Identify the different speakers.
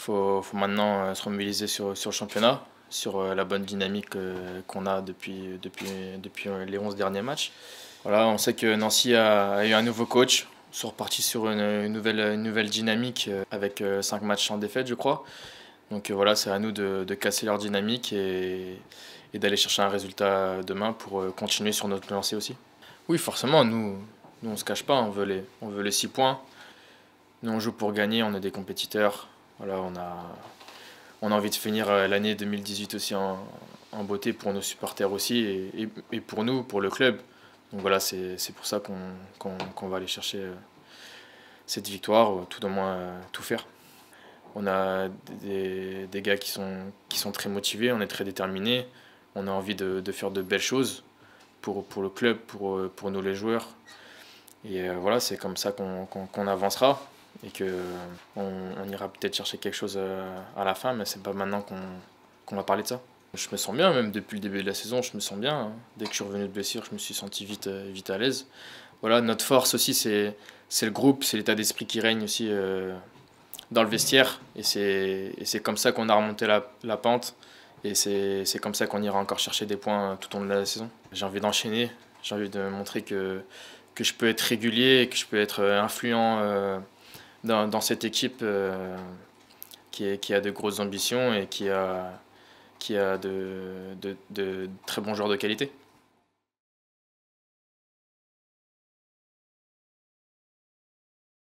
Speaker 1: Faut maintenant se remobiliser sur le championnat, sur la bonne dynamique qu'on a depuis les 11 derniers matchs. Voilà, on sait que Nancy a eu un nouveau coach. Ils sont repartis sur une nouvelle dynamique avec 5 matchs sans défaite, je crois. Donc voilà, c'est à nous de casser leur dynamique et d'aller chercher un résultat demain pour continuer sur notre lancée aussi. Oui, forcément, nous on se cache pas, on veut les 6 points. Nous on joue pour gagner, on est des compétiteurs. Voilà, on a envie de finir l'année 2018 aussi en beauté pour nos supporters aussi et pour nous, pour le club. Donc voilà, c'est pour ça qu'on va aller chercher cette victoire, tout au moins tout faire. On a des gars qui sont très motivés, on est très déterminés, on a envie de faire de belles choses pour le club, pour nous les joueurs. Et voilà, c'est comme ça qu'on avancera et qu'on ira peut-être chercher quelque chose à la fin, mais c'est pas maintenant qu'on va parler de ça. Je me sens bien, même depuis le début de la saison, je me sens bien, hein. Dès que je suis revenu de blessure, je me suis senti vite à l'aise. Voilà, notre force aussi, c'est le groupe, c'est l'état d'esprit qui règne aussi dans le vestiaire. Et c'est comme ça qu'on a remonté la pente. Et c'est comme ça qu'on ira encore chercher des points tout au long de la saison. J'ai envie d'enchaîner, j'ai envie de montrer que je peux être régulier, que je peux être influent dans cette équipe qui a de grosses ambitions et qui a de très bons joueurs de qualité.